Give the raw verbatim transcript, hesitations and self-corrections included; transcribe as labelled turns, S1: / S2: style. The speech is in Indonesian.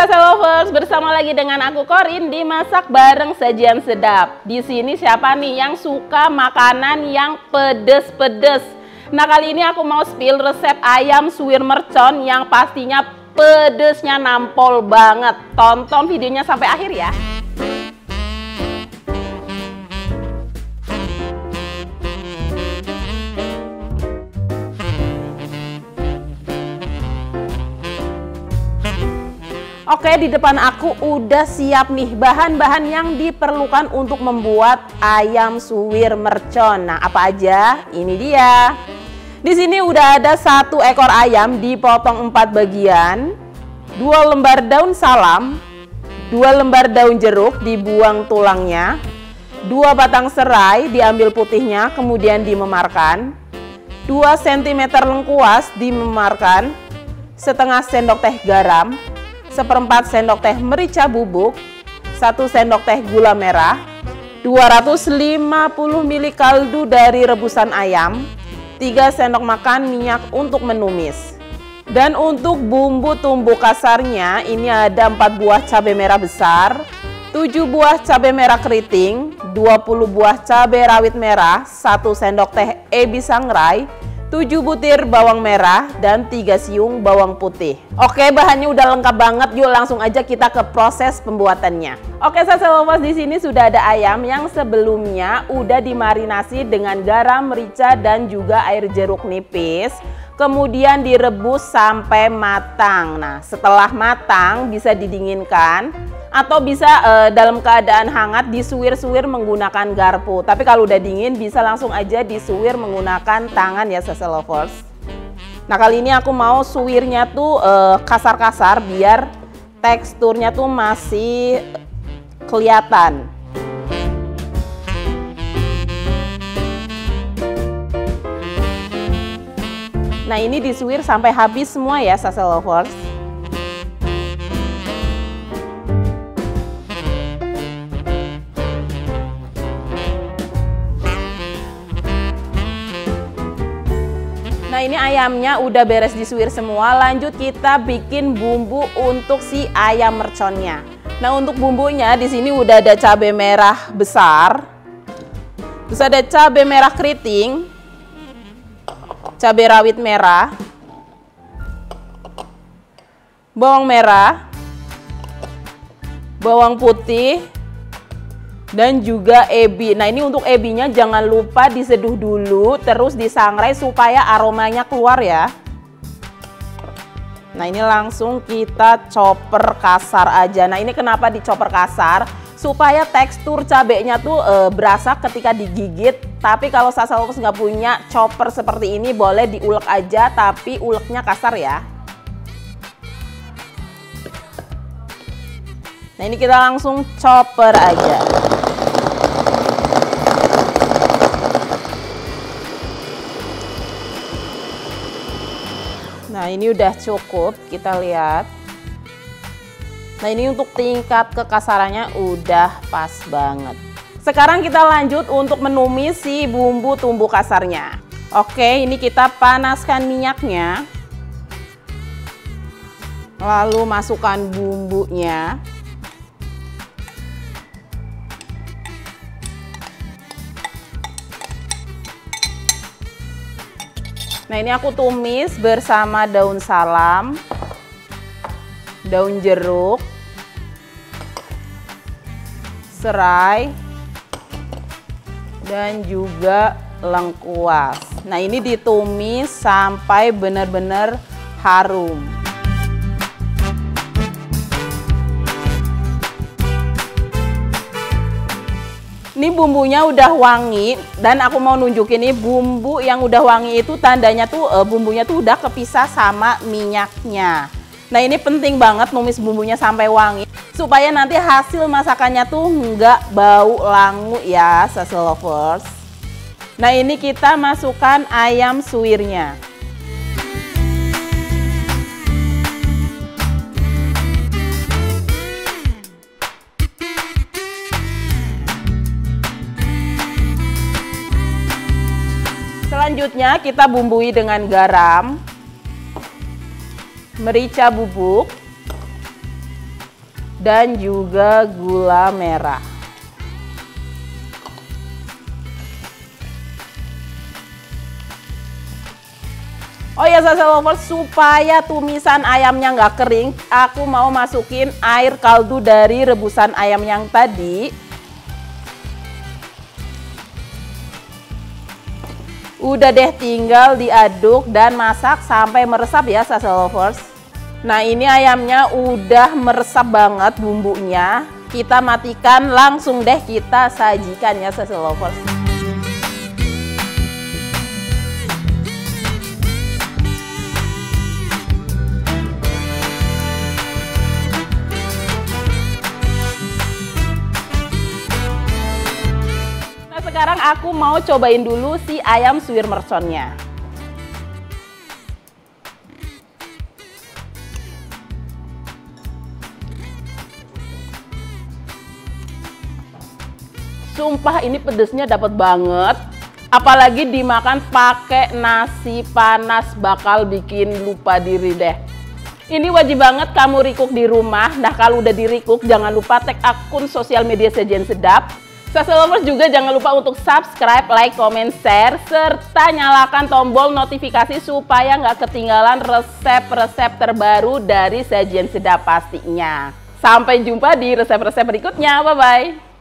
S1: Sasa Lovers, bersama lagi dengan aku Korin di Masak Bareng Sajian Sedap. Di sini siapa nih yang suka makanan yang pedes-pedes? Nah, kali ini aku mau spill resep ayam suwir mercon yang pastinya pedesnya nampol banget. Tonton videonya sampai akhir ya. Oke, di depan aku udah siap nih bahan-bahan yang diperlukan untuk membuat ayam suwir mercon. Nah, apa aja? Ini dia. Di sini udah ada satu ekor ayam dipotong empat bagian, dua lembar daun salam, dua lembar daun jeruk dibuang tulangnya, dua batang serai diambil putihnya kemudian dimemarkan, dua sentimeter lengkuas dimemarkan, setengah sendok teh garam, seperempat sendok teh merica bubuk, satu sendok teh gula merah, dua ratus lima puluh mililiter kaldu dari rebusan ayam, tiga sendok makan minyak untuk menumis. Dan untuk bumbu tumbuk kasarnya ini ada empat buah cabai merah besar, tujuh buah cabai merah keriting, dua puluh buah cabai rawit merah, satu sendok teh ebi sangrai, tujuh butir bawang merah, dan tiga siung bawang putih. Oke, bahannya udah lengkap banget. Yuk langsung aja kita ke proses pembuatannya. Oke, Sasa Lovers, di sini sudah ada ayam yang sebelumnya udah dimarinasi dengan garam, merica, dan juga air jeruk nipis. Kemudian direbus sampai matang. Nah, setelah matang bisa didinginkan atau bisa e, dalam keadaan hangat disuwir-suwir menggunakan garpu. Tapi kalau udah dingin bisa langsung aja disuwir menggunakan tangan ya, Sasa Lovers. Nah, kali ini aku mau suwirnya tuh kasar-kasar e, biar teksturnya tuh masih kelihatan. Nah, ini disuwir sampai habis semua ya, Sasa Lovers. Nah, ini ayamnya udah beres disuwir semua. Lanjut kita bikin bumbu untuk si ayam merconnya. Nah, untuk bumbunya di sini udah ada cabai merah besar, terus ada cabai merah keriting, cabai rawit merah, bawang merah, bawang putih, dan juga ebi. Nah, ini untuk ebinya jangan lupa diseduh dulu terus disangrai supaya aromanya keluar ya. Nah, ini langsung kita chopper kasar aja. Nah, ini kenapa di chopper kasar? Supaya tekstur cabenya tuh e, berasa ketika digigit. Tapi kalau Sasa Lovers nggak punya chopper seperti ini, boleh diulek aja tapi uleknya kasar ya. Nah, ini kita langsung chopper aja. Nah, ini udah cukup, kita lihat. Nah, ini untuk tingkat kekasarannya udah pas banget. Sekarang kita lanjut untuk menumis si bumbu tumbuk kasarnya. Oke, ini kita panaskan minyaknya. Lalu masukkan bumbunya. Nah, ini aku tumis bersama daun salam, daun jeruk, serai, dan juga lengkuas. Nah, ini ditumis sampai benar-benar harum. Ini bumbunya udah wangi dan aku mau nunjukin nih bumbu yang udah wangi itu tandanya tuh e, bumbunya tuh udah kepisah sama minyaknya. Nah, ini penting banget numis bumbunya sampai wangi supaya nanti hasil masakannya tuh nggak bau langu ya, Sasa Lovers. Nah, ini kita masukkan ayam suwirnya. Selanjutnya kita bumbui dengan garam, merica bubuk, dan juga gula merah. Oh ya Salsa Lovers, supaya tumisan ayamnya nggak kering, aku mau masukin air kaldu dari rebusan ayam yang tadi. Udah deh, tinggal diaduk dan masak sampai meresap ya Salsa Lovers. Nah ini ayamnya udah meresap banget bumbunya. Kita matikan, langsung deh kita sajikan ya Salsa Lovers. Sekarang aku mau cobain dulu si ayam suwir merconnya. Sumpah ini pedesnya dapat banget. Apalagi dimakan pakai nasi panas, bakal bikin lupa diri deh. Ini wajib banget kamu recook di rumah. Nah kalau udah di recook, jangan lupa tag akun sosial media Sajian Sedap. Salsa Lovers juga jangan lupa untuk subscribe, like, comment, share, serta nyalakan tombol notifikasi supaya nggak ketinggalan resep-resep terbaru dari Sajian Sedap pastinya. Sampai jumpa di resep-resep berikutnya, bye-bye.